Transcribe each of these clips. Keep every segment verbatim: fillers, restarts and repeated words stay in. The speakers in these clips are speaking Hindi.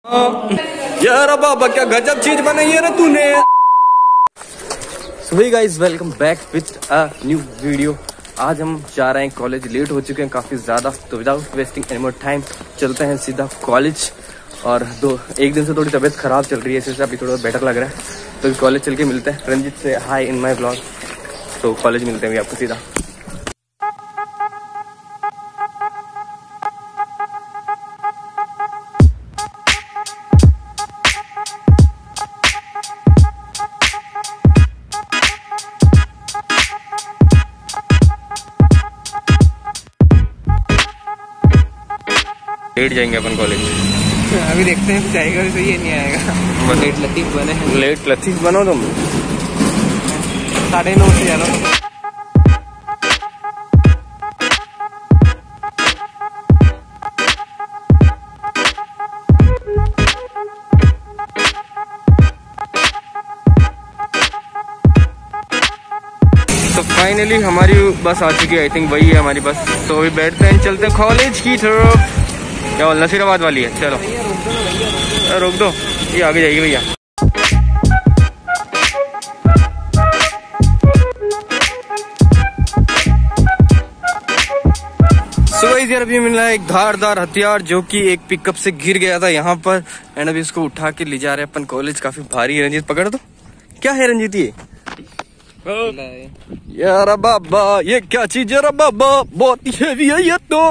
यार बाबा क्या गजब चीज बनाई है ना तूने। So hey guys, welcome back with a new video. आज हम जा रहे हैं कॉलेज, लेट हो चुके हैं काफी ज्यादा, तो without wasting any more time चलते हैं सीधा कॉलेज। और दो एक दिन से थोड़ी तबीयत खराब चल रही है, इससे अभी थोड़ा बेटर लग रहा है, तो कॉलेज चल के मिलते हैं। रंजीत से हाय इन माय ब्लॉग। तो कॉलेज मिलते हैं अभी आपको सीधा। लेट जाएंगे अपन कॉलेज, अभी देखते हैं जाएगा भी सही है नहीं आएगा। लेट लतीफ बने हैं। लेट लतीफ बनो तुम। साढ़े नौ से जाना। तो फाइनली हमारी बस आ चुकी है, आई थिंक वही है हमारी बस। तो अभी बैठते हैं, चलते हैं कॉलेज की तरफ। क्या नसीराबाद वाली है, चलो रोक दो, ये आगे जाएगी भैया। सो गाइस यार, अभी मिला है एक धारदार हथियार जो कि एक पिकअप से गिर गया था यहाँ पर, एंड अभी इसको उठा के ले जा रहे हैं अपन कॉलेज। काफी भारी है। रंजीत पकड़ दो। क्या है रंजीत ये? यार बाबा ये क्या चीज है बाबा, बहुत ही हेवी है ये तो।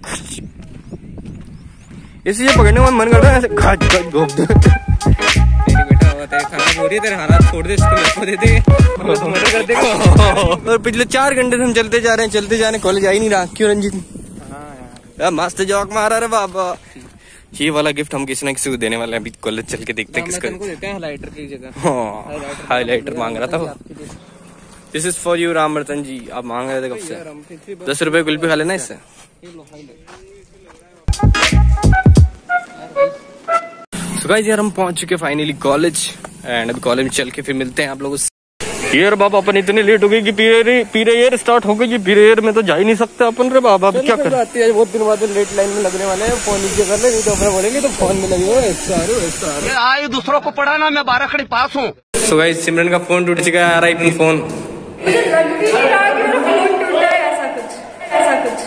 इसे ये पकड़ने में मन करता है ऐसे घाट घाट घोप दो। तेरी बेटा हुआ तेरे खाना हो रही है, तेरे हालात छोड़ दे, इसको मेरे को दे दे, मर्डर कर देगा। और पिछले चार घंटे से हम चलते जा रहे हैं चलते जा रहे हैं, कॉलेज आ ही नहीं रहा। क्यों रंजीत? हाँ मस्त जॉक मारा रे बाबा। ये वाला गिफ्ट हम किसी ना किसी को देने वाले हैं, अभी कॉलेज चल के देखते हैं किसको देते हैं। हाइलाइटर की जगह हाईलाइटर मांग रहा था वो। This is for you Ram Ratan ji. आप मांग रहे थे कब से? दस रुपए कुल्फी खा लेना इससे। So guys यार, हम पहुंच चुके फाइनली कॉलेज, एंड अभी कॉलेज में चल के फिर मिलते हैं आप लोगों से। यार बाबा अपन इतनी लेट हो गई कि पीरे पीरे ईयर स्टार्ट हो गई। पीरे ईयर में तो जा ही नहीं सकते अपन रे बाबा। अब क्या कर आती है, बहुत दिन बाद लेट लाइन में लगने वाले हैं। फोन नीचे कर ले, नहीं तो अपने बोलेंगे तो फोन में लगे हो। ऐसा ऐसा आए दूसरों को पढ़ाना, मैं बारह खड़ी पास हूँ। सो गाइस, सिमरन का फोन टूट चुका है। आ रहा है फोन। मुझे लग भी नहीं रहा कि मेरा फोन टूटा है, ऐसा कुछ ऐसा कुछ।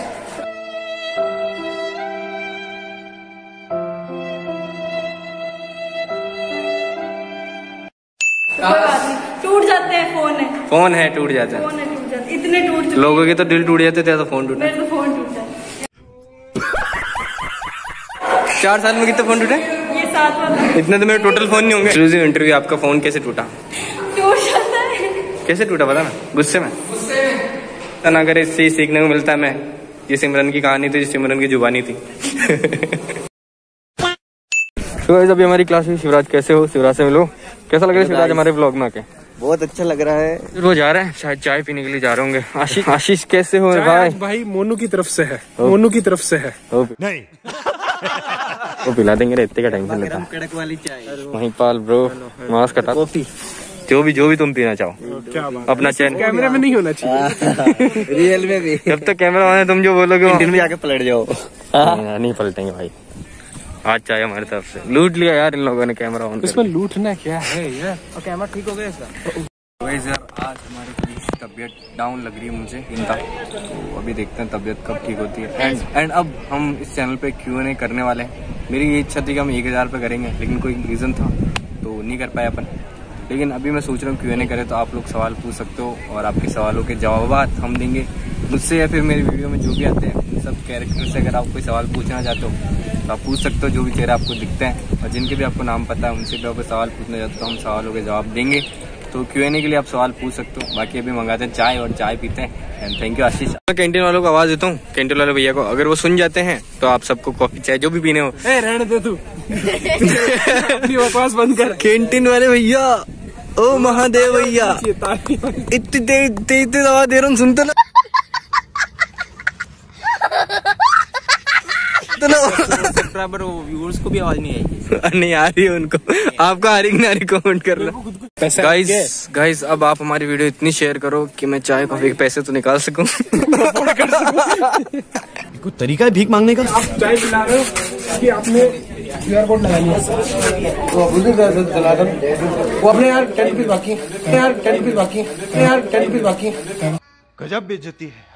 टूट जाते हैं, फोन है फोन है टूट जाता है, फोन है टूट जाते, इतने टूट चुके। लोगों के तो दिल टूट जाते थे, तो फोन टूटा। मेरा तो फोन टूटा है। चार साल में कितने फोन टूटे? ये सात वाला इतने तो मेरे टोटल फोन नहीं होंगे। एक्सक्लूसिव इंटरव्यू, आपका फोन कैसे टूटा? टूट जाता है। कैसे टूटा बता ना? गुस्से में? तो ना करे, इससे सीखने को मिलता है। मैं ये सिमरन की कहानी थी, सिमरन की जुबानी थी। तो गाइस अभी हमारी क्लास में शिवराज। कैसे हो? शिवराज से मिलो। कैसा लग रहा है शिवराज हमारे ब्लॉग में आके? बहुत अच्छा लग रहा है। वो जा रहे हैं शायद चाय पीने के लिए जा रहे होंगे। आशीष आशीष कैसे हो भाई? भाई मोनू की तरफ से है, मोनू की तरफ से है। नहीं वो पिला देंगे, इतने का टेंशन लेता है। कड़क वाली चाय वहीं पाल ब्रो, मास्क हटा, कॉफी, जो भी जो भी तुम पीना चाहो। क्या बात, अपना चैन कैमरे में नहीं होना चाहिए। रियल में भी। जब तक कैमरा ऑन है तुम जो बोलोगे दिन में जाके पलट जाओ। नहीं, नहीं पलटेंगे भाई। आज चाहे हमारी तरफ से। लूट लिया यार इन लोगों ने कैमरा ऑन। इसमें लूटना क्या है यार? और कैमरा ठीक हो गया इसका। गाइस यार, आज हमारी थोड़ी तबीयत डाउन लग रही है मुझे इनका, तो अभी देखते हैं तबीयत कब ठीक होती है। एंड एंड अब हम इस चैनल पे क्यू एन ए करने वाले हैं। मेरी ये इच्छा थी कि हम एक हज़ार पे करेंगे, लेकिन कोई रीज़न था तो नहीं कर पाए अपन। लेकिन अभी मैं सोच रहा हूँ क्यू एन ए करें, तो आप लोग सवाल पूछ सकते हो और आपके सवालों के जवाब हम देंगे मुझसे, या फिर मेरी वीडियो में जो भी आते हैं सब कैरेक्टर से। अगर आप कोई सवाल पूछना चाहते हो तो आप पूछ सकते हो, जो भी चेहरे आपको दिखते हैं और जिनके भी आपको नाम पता है, उनसे भी आपको सवाल पूछना चाहते हो तो हम सवालों के जवाब देंगे। तो क्यू एन ए के लिए आप सवाल पूछ सकते हो। बाकी अभी मंगाते हैं चाय और चाय पीते हैं। And thank you Ashish. मैं कैंटीन वालों को आवाज देता हूँ, कैंटीन वाले भैया को, अगर वो सुन जाते हैं तो आप सबको कॉफी चाय जो भी पीने हो। ए रहने दे तू, अपनी बकवास बंद कर। कैंटीन वाले भैया, ओ महादेव भैया, इतनी तेज तेज आवाज दे रहा हूँ, सुनते ना? बराबर व्यूअर्स को भी आवाज नहीं आएगी। नहीं आ रही है उनको। आपको आ रही नहीं आ रही कमेंट करना। गाइस गाइस अब आप हमारी वीडियो इतनी शेयर करो कि मैं चाय कॉफी के पैसे तो निकाल सकूं। कुछ तरीका है भीख मांगने का? आप चाय पिला रहे हो कि आपने क्यूआर कोड लगानी है वो वो अपने यार टेन रुपीज बाकी है यार टेन रुपीज बाकी है यार टेन रुपीज बाकी है। गजब बेइज्जती है।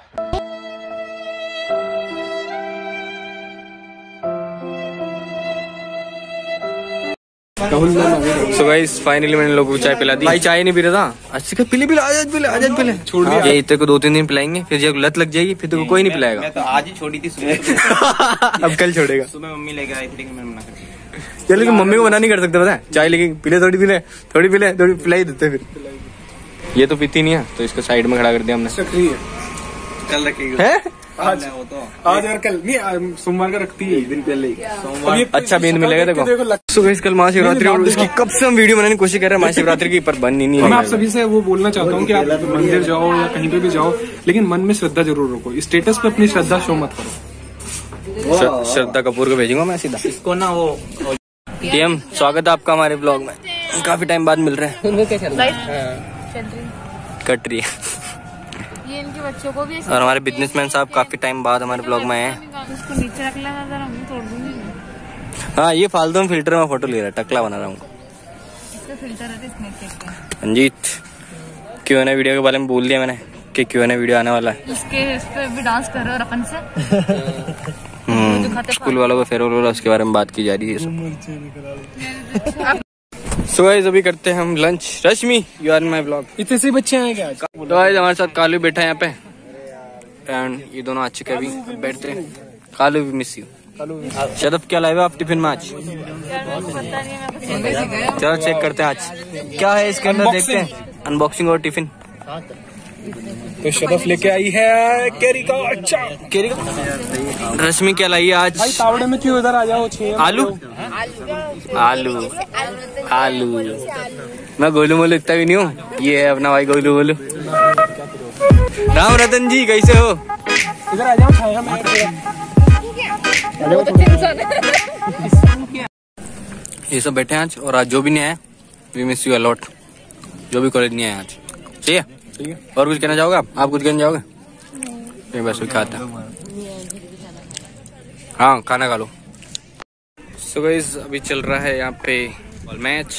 सो गाइस फाइनली मैंने लोगों को चाय पिला दी। भाई चाय नहीं पी रहा था, अच्छी का पिले पिले आज पिले आज पिले छोड़ दिया। ये तेरे को दो तीन दिन पिलाएंगे, फिर जब लत लग जाएगी फिर तेरे को कोई नहीं पिलाएगा। मैं तो आज ही छोड़ी थी सुबह। अब कल छोड़ेगा। सुबह मम्मी लेके आई थी लेकिन मैंने मना कर दिया। चलो लेकिन मम्मी को मना नहीं कर सकते, पता है चाय लेके पिले थोड़ी पिले थोड़ी पिले थोड़ी पिलाई देते। फिर ये तो पीती नहीं है तो इसको साइड में खड़ा कर दिया हमने। कल रखेगी आज वो तो आज और कल नहीं, सोमवार का रखती है दिन पहले ही। अच्छा बेंद मिलेगा देखो। सो गाइस कल महाशिवरात्रि और इसकी कब से हम वीडियो बनाने की कोशिश कर रहे हैं महाशिवरात्रि की, पर बन ही नहीं है। मैं आप सभी से वो बोलना चाहता हूँ कि आप मंदिर जाओ या कहीं पे भी जाओ लेकिन मन में श्रद्धा जरूर रखो। स्टेटस पे अपनी श्रद्धा शो मत करो। श्रद्धा कपूर को भेजूंगा मैं सीधा। इसको ना वो टीएम स्वागत है आपका हमारे ब्लॉग में, काफी टाइम बाद मिल रहे हैं। क्या चल रहा है? कट रही है ये इनके बच्चों को भी और हमारे बिजनेसमैन साहब काफी टाइम बाद हमारे ब्लॉग में आए। उसको नीचे रख लेना जरा, मैं तोड़ दूंगी। हाँ ये फालतू में फिल्टर में फोटो ले रहा है, टकला बना रहा हूँ। इसका फिल्टर है इसमें के अंजीत क्यों ना वीडियो के बारे में बोल दिया मैंने कि क्यों ना वीडियो आने वाला है। इसके इस पे भी डांस कर रहे हो रकन से। हम्म स्कूल वालों को फेयरवेल वाला उसके बारे में बात की जा रही है। सो गाइस अभी करते हैं हम lunch. Rashmi you are in my blog. इतने से बच्चे हैं क्या? तो गाइस हमारे साथ कालू बैठा है यहाँ पे एंड ये दोनों आ चुके हैं, अभी बैठते हैं। कालू भी मिस यू। शरफ क्या लाए आप टिफिन में आज? चलो चेक करते हैं आज क्या है इसके अंदर, देखते हैं अनबॉक्सिंग और टिफिन। तो शरफ लेके आई है केरी का। अच्छा केरी का। रश्मि क्या लाई है आज? भाई तावड़े में क्यों इधर आ जाओ? छह आलू आलू आलू। मैं गोलू मोलू इतना भी नहीं हूँ, ये है अपना भाई गोलू मोलू। राम रतन जी कैसे हो? इधर आ जाओ, खाएगा मैं। ये सब बैठे हैं आज और आज जो भी नहीं आया वी मिस यू अलॉट। जो भी कॉलेज नहीं आया आज चाहिए। और कुछ कहना चाहोगे आप? आप कुछ कहना चाहोगे? नहीं बस खाता। हाँ खाना खा लो। सो गाइस अभी चल रहा है यहाँ पे मैच।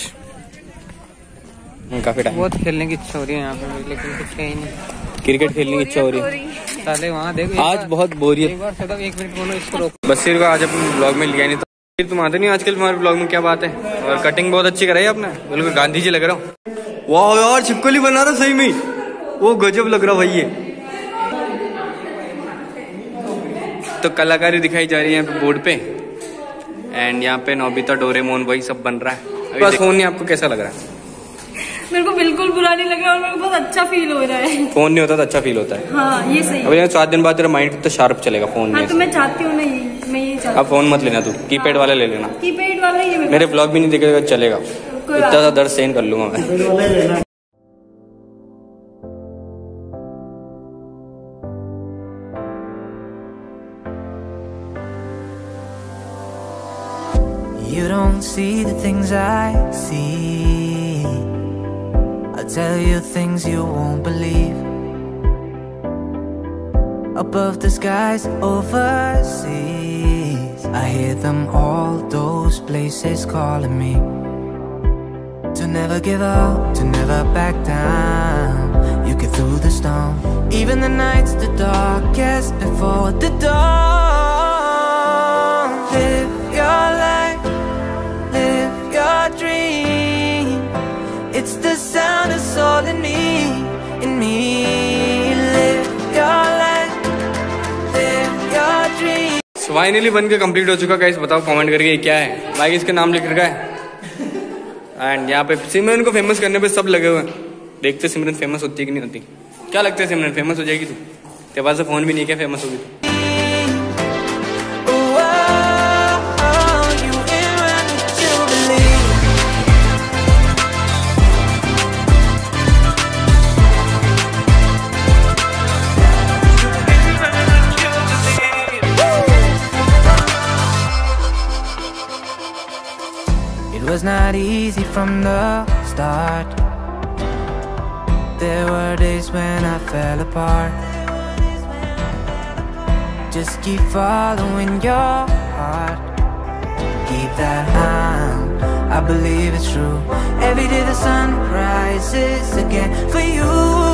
काफी टाइम बहुत खेलने की इच्छा हो रही है यहाँ पे लेकिन कुछ है ही नहीं। क्रिकेट खेलने की इच्छा हो रही है। साले वहाँ देखो आज बहुत बोरियत। एक बार सदा एक मिनट बोलो इसको रोक। बसीर को आज अपन ब्लॉग में लिया नहीं तो फिर तुम आते नहीं आजकल तुम्हारे ब्लॉग में, क्या बात है। और कटिंग बहुत अच्छी कराई आपने, बिल्कुल गांधी जी लग रहा हूँ। वाह यार छिपकली बना रहा सही में, वो गजब लग रहा भाई। ये तो कलाकारी दिखाई जा रही है यहाँ पे बोर्ड पे एंड यहाँ पे नोबिता डोरेमोन वही सब बन रहा है। बस फोन नहीं, आपको कैसा लग रहा है? मेरे को बिल्कुल बुरा नहीं लग रहा और मेरे को बहुत अच्छा फील हो रहा है। फोन नहीं होता तो अच्छा फील होता है। हाँ ये सही। अब यहाँ सात दिन बाद तेरा माइंड कितना शार्प चलेगा फोन हाँ में। तो मैं चाहती हूँ ना ये, मैं ये चाहती अब फोन मत लेना तू, कीपैड वाला ले लेना। कीपैड वाला ही है। मेरे ब्लॉग भी नहीं दिखेगा चलेगा, इतना सा दर्द सहन कर लूंगा मैं। You don't see the things I see. I'll tell you things you won't believe. Above the skies overseas, I hear them all, those places calling me. To never give up, to never back down. You get through the storm, even the nights the darkest before the dawn. Live your life, live your dream. It's the sound of soul in me, in me. Live your life, live your dream. Finally बन के कंप्लीट हो चुका। गाइस बताओ कमेंट करके क्या है भाई, इसके नाम लिख रखा है। एंड यहाँ पे सिमरन को फेमस करने पे सब लगे हुए हैं। देखते सिमरन फेमस होती है कि नहीं होती। क्या लगता है सिमरन फेमस हो जाएगी तू? तेरे पास फोन भी नहीं, क्या फेमस होगी? It was not easy from the start. There were days when I fell apart. Just keep following your heart. deep down, I believe it's true. Every day the sun rises again for you.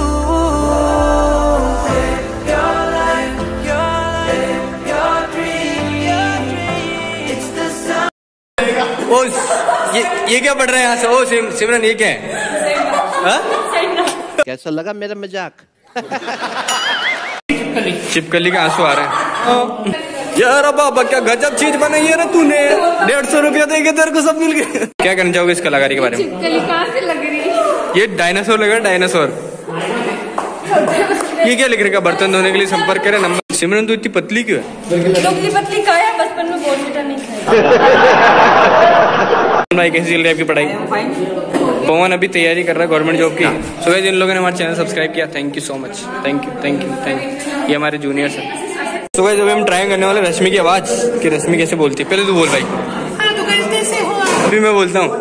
Live your life, your life, your dream. It's the sun. ओ ये ये क्या पढ़ रहे हैं यहाँ से? ओ सिम, सिमरन ये क्या है? हाँ? कैसा लगा मेरा मजाक? चिपकली के आंसू आ रहे हैं। यार बाबा क्या गजब चीज बनाई है ना तूने। डेढ़ सौ रुपया दे के तेरे को सब मिल गए। क्या करना चाहोगे इस कलाकारी के बारे में? चिपकली कहाँ से लग रही है? ये डायनासोर लग रहा है, डायनासोर। ये क्या लिख रखा? बर्तन धोने के लिए संपर्क करें नंबर। सिमरन तू इतनी पतली क्यों है? दुबली पतली का है, बचपन में बोनविटा नहीं खाई। भाई कैसी चल रही है आपकी पढ़ाई? पवन अभी तैयारी कर रहा है गवर्नमेंट जॉब की। सो गाइस जिन लोगों ने हमारा चैनल सब्सक्राइब किया thank you so much, thank you thank you thank you. ये हमारे जूनियर्स हैं। सो गाइस अभी हम ट्राई करने वाले रश्मि की आवाज कि रश्मि कैसे बोलती है। पहले तू बोल भाई। अभी मैं बोलता हूँ।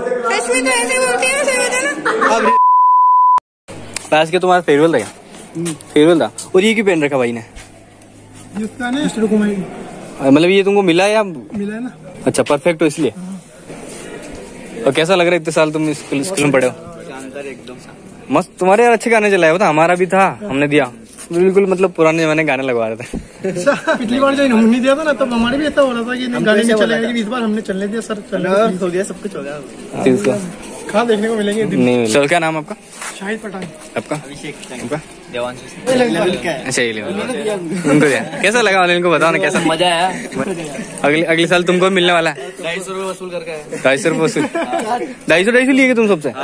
क्लास के तुम्हारा फेयरवेल था क्या? फेयरवेल था। और ये क्यों पहन रखा भाई ने? मतलब ये तुमको मिला या मिला ना? अच्छा परफेक्ट हो इसलिए। और कैसा लग रहा है इतने साल तुम स्कूल स्कूल में पढ़े हो? एकदम मस्त। तुम्हारे यार अच्छे गाने चलाए होता, हमारा भी था, हमने दिया बिल्कुल मतलब पुराने जमाने गाने लगवा रहे थे। पिछली बार जब हमने दिया था ना तब हमारे भी ऐसा हो रहा था कि गाने नहीं चलेगा। इस बार हमने चलने दिया सर, चल हो गया, सब कुछ हो गया। कहाँ देखने को मिलेंगे? नहीं। सर क्या नाम आपका? शाहिद पठान। आपका? अभिषेक। आपका? देवांशु। अच्छा ये उनको दिया। कैसा लगा इनको बताओ ना कैसा? मजा आया। अगले अगले साल तुमको मिलने वाला है ढाई सौ रुपये वसूल करके। ढाई सौ रुपये वसूल? ढाई सौ ढाई सौ लिए तुम सबसे?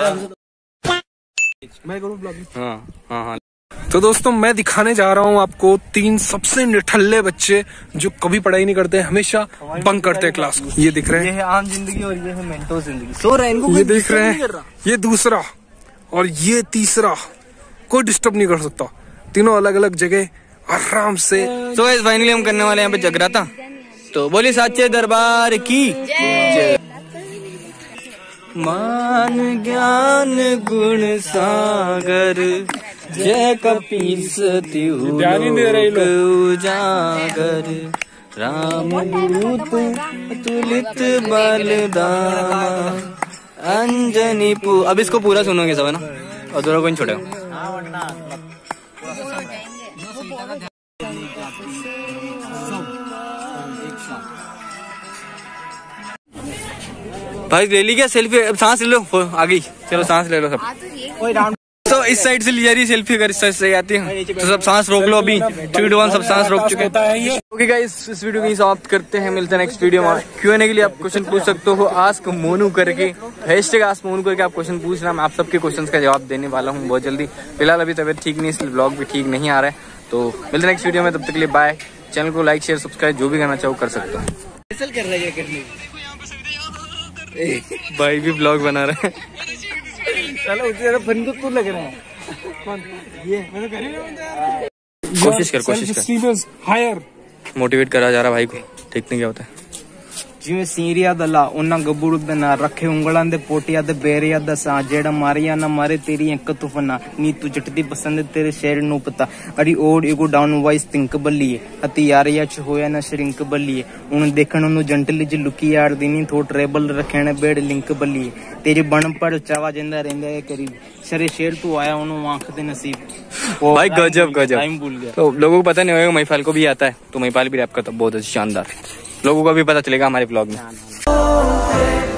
हाँ हाँ हाँ। तो दोस्तों मैं दिखाने जा रहा हूँ आपको तीन सबसे निठल्ले बच्चे जो कभी पढ़ाई नहीं करते, हमेशा बंक करते हैं क्लास को। ये दिख रहे हैं, ये है आम जिंदगी और ये है मेंटल जिंदगी। सो रहा है इनको। ये देख रहे हैं, ये दूसरा और ये तीसरा। कोई डिस्टर्ब नहीं कर सकता। तीनों अलग अलग जगह आराम से। सो गाइस फाइनली हम करने वाले यहाँ पे जगराता। तो बोलिए साचे दरबार की जय। मान ज्ञान गुण सागर जय कपीस उजागर राम दूत तुलित बलदामा अंजनी पू। अब इसको पूरा सुनोगे सब है ना, और दोनों को नहीं छोड़े। भाई ले ली क्या सेल्फी? अब सांस ले लो, आ गई। चलो सांस ले लो सब। तो इस साइड से ली जा रही सेल्फी, अगर इस साइड से आती है तो सब सांस रोक लो। अभी थ्री टू वन सब सांस रोक चुके हैं। ओके गाइस इस वीडियो को यहीं समाप्त करते हैं। मिलते हैं नेक्स्ट वीडियो में। क्यू एन ए के लिए आप क्वेश्चन पूछ सकते हो आस्क मोनू करके, हैशटैग आस्क मोनू करके आप क्वेश्चन पूछना। मैं आप सबके क्वेश्चन का जवाब देने वाला हूँ बहुत जल्दी। फिलहाल अभी तबियत ठीक नहीं, इसलिए ब्लॉग भी ठीक नहीं आ रहा है। तो मिलते हैं नेक्स्ट वीडियो में, तब तक के लिए बाय। चैनल को लाइक शेयर सब्सक्राइब जो भी करना चाहो कर सकते हो। भाई भी ब्लॉग बना रहे हैं। चलो उससे ज्यादा फन तो तू लग रहा है। ये मैं तो कर ही रहा हूं। कोशिश कर कोशिश कर हायर मोटिवेट करा जा रहा भाई को। देखते क्या होता है। जिवें सीरिया दला उन्ना गब्बड़ू दा ना रखे उंगलां दे पोटिया दे बेरिया दा सा जेड़ा मारिया ना मारे तेरी एक तुफना नी तू जटदी पसंद तेरे शेर नु पता अड़ी ओड एगो डाउन वाइस थिंक बल्लीए अति यार या च होया ना श्रिंक बल्लीए उन देखण नु जंटली ज लुकी यार दी नी थो ट्रेबल रखणे बेड लिंक बल्लीए तेरे बण पर चावा जिंदा रहंदा है करीब शरे शेर तू आया उन्हों आंख दे नसीब। भाई गजब गजब। टाइम भूल गया। तो लोगों को पता नहीं होगा महिपाल को भी आता है, तो महिपाल भी रैप करता बहुत शानदार। लोगों को भी पता चलेगा हमारे ब्लॉग में।